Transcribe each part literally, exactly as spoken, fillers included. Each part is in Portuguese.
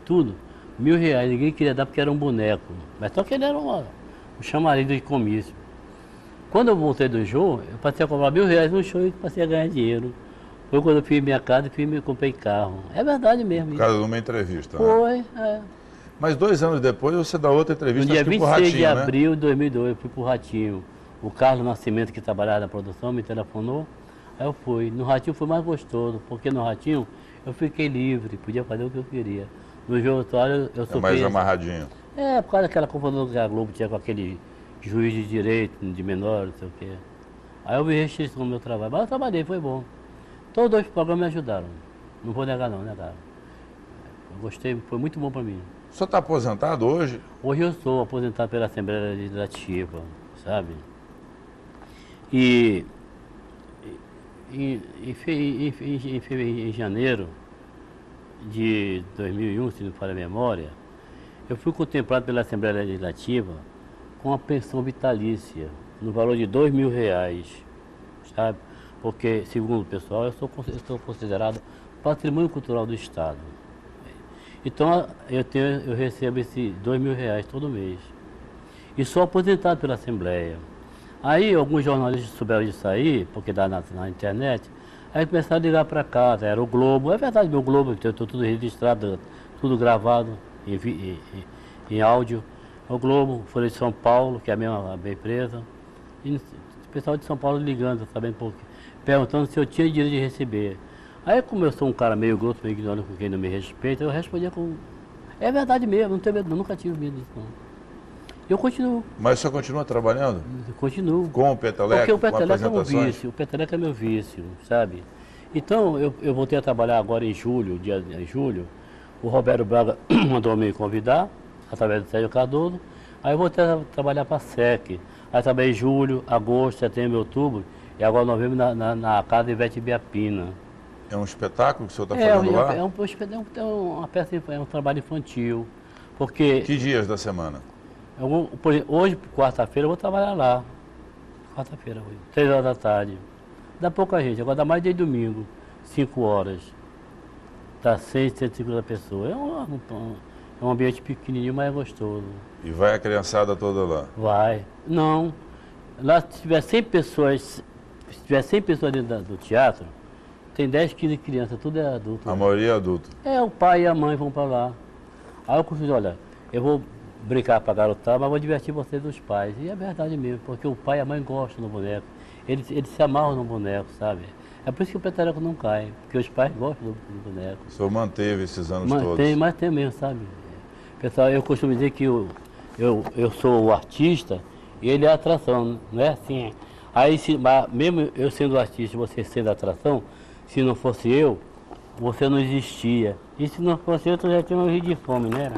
tudo, mil reais, ninguém queria dar porque era um boneco. Mas só que ele era uma, um chamariz de comício. Quando eu voltei do show, eu passei a comprar mil reais no show e passei a ganhar dinheiro. Foi quando eu fiz minha casa e fiz, me comprei carro. É verdade mesmo. Por causa de uma entrevista, Foi, né? é. Mas dois anos depois você dá outra entrevista, No dia acho que vinte e pro seis Ratinho, de né? abril de dois mil e dois, eu fui pro Ratinho. O Carlos Nascimento, que trabalhava na produção, me telefonou. Aí eu fui. No Ratinho foi mais gostoso, porque no Ratinho eu fiquei livre, podia fazer o que eu queria. No João Vitória eu sou É mais amarradinho. É, por causa daquela confusão que a Globo tinha com aquele juiz de direito, de menor, não sei o quê. Aí eu me restrição no meu trabalho. Mas eu trabalhei, foi bom. Todos os programas me ajudaram. Não vou negar não, negaram. Eu gostei, foi muito bom para mim. O senhor está aposentado hoje? Hoje eu sou aposentado pela Assembleia Legislativa, sabe? E em, em, em, em, em, em janeiro de dois mil e um, se não falha a memória, eu fui contemplado pela Assembleia Legislativa com uma pensão vitalícia, no valor de dois mil reais, sabe? Porque, segundo o pessoal, eu sou, eu sou considerado patrimônio cultural do Estado. Então, eu, tenho, eu recebo esses dois mil reais todo mês. E sou aposentado pela Assembleia. Aí, alguns jornalistas souberam de sair, porque dá na, na internet, aí começaram a ligar para casa, era o Globo. É verdade, meu Globo, eu estou tudo registrado, tudo gravado em, em, em áudio. O Globo, Folha de São Paulo, que é a mesma, a minha empresa. E o pessoal de São Paulo ligando, sabendo por quê, perguntando se eu tinha direito de receber. Aí, como eu sou um cara meio grosso, meio ignorante, com quem não me respeita, eu respondia com... É verdade mesmo, não tenho medo, nunca tive medo disso, não. Eu continuo. Mas o senhor continua trabalhando? Eu continuo. Com o Peteleco? Porque o Peteleco é com meu vício, o Peteleco é meu vício, sabe? Então, eu, eu voltei a trabalhar agora em julho, dia em julho. O Roberto Braga mandou me convidar, através do Sérgio Cardoso. Aí eu voltei a trabalhar para a S E C. Aí trabalhei em julho, agosto, setembro, outubro. E agora novembro na, na, na casa Ivete Biapina. É um espetáculo que o senhor está é, fazendo é, lá? É, um, é, um, uma peça, é um trabalho infantil. Porque... Que dias da semana? Eu, por exemplo, hoje, quarta-feira, eu vou trabalhar lá. Quarta-feira, hoje. Três horas da tarde. Dá pouca gente, agora dá mais de domingo. Cinco horas. Tá seis, cento e cinquenta pessoas. É um, um, é um ambiente pequenininho, mas é gostoso. E vai a criançada toda lá? Vai. Não. Lá, se tiver cem pessoas, se tiver cem pessoas dentro do teatro, tem dez, quinze crianças, tudo é adulto. A né? maioria é adulto? É, o pai e a mãe vão para lá. Aí eu consigo, olha, eu vou brincar para garotar, mas vou divertir vocês os pais. E é verdade mesmo, porque o pai e a mãe gostam do boneco. Eles, eles se amarram no boneco, sabe? É por isso que o Peteleco não cai, porque os pais gostam do, do boneco. O senhor manteve esses anos mas, todos? Tem, mas tem mesmo, sabe? Pessoal, eu costumo dizer que eu, eu, eu sou o artista e ele é a atração, não é assim? Aí, se, mesmo eu sendo artista, você sendo a atração, se não fosse eu, você não existia. E se não fosse eu, tu já tinha morrido de fome, né?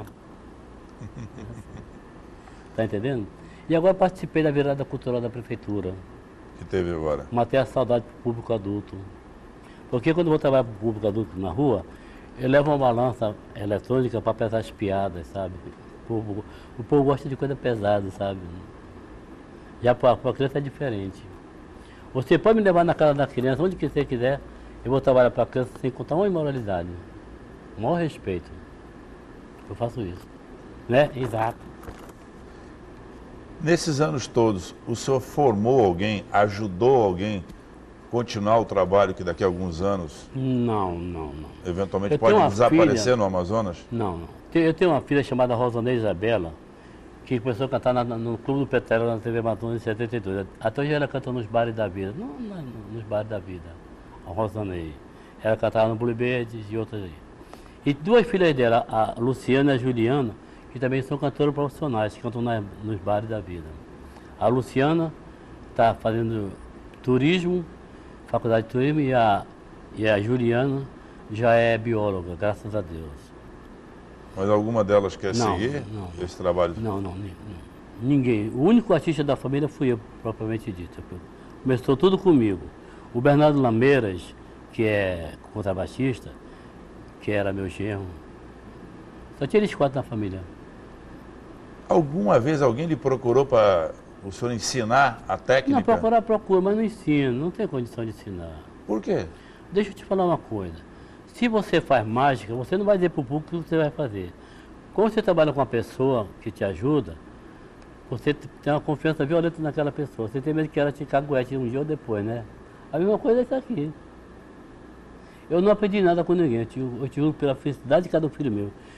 Tá entendendo? E agora participei da virada cultural da prefeitura. Que teve agora? Matei a saudade pro público adulto. Porque quando eu vou trabalhar pro público adulto na rua, eu levo uma balança eletrônica para pesar as piadas, sabe? O povo, o povo gosta de coisa pesada, sabe? Já para a criança é diferente. Você pode me levar na casa da criança, onde que você quiser, eu vou trabalhar para a criança sem contar uma imoralidade. O maior respeito. Eu faço isso. Né? Exato. Nesses anos todos, o senhor formou alguém, ajudou alguém a continuar o trabalho que daqui a alguns anos, Não, não, não. eventualmente, Eu pode tenho uma desaparecer filha- no Amazonas? Não, não. Te- Eu tenho uma filha chamada Rosanei Isabela, que começou a cantar na- na- no Clube do Peteleco na T V Amazonas em setenta e dois. Até hoje ela canta nos bares da vida. Não, não, nos bares da vida. A Rosanei. Ela cantava no Blue Birds e outras aí. E duas filhas dela, a Luciana e a Juliana, que também são cantoras profissionais, que cantam na- nos bares da vida. A Luciana está fazendo turismo, faculdade de turismo, e a, e a Juliana já é bióloga, graças a Deus. Mas alguma delas quer Não, seguir não, não. esse trabalho? Não, não, ni- não. Ninguém. O único artista da família fui eu, propriamente dito. Começou tudo comigo. O Bernardo Lameiras, que é contrabaixista, que era meu genro. Só tinha eles quatro na família. Alguma vez alguém lhe procurou para o senhor ensinar a técnica? Não, procurar, procura, mas não ensino. Não tem condição de ensinar. Por quê? Deixa eu te falar uma coisa. Se você faz mágica, você não vai dizer para o público o que você vai fazer. Quando você trabalha com uma pessoa que te ajuda, você tem uma confiança violenta naquela pessoa. Você tem medo que ela te caguete um dia ou depois, né? A mesma coisa é isso aqui. Eu não aprendi nada com ninguém. Eu te, eu te juro pela felicidade de cada filho meu.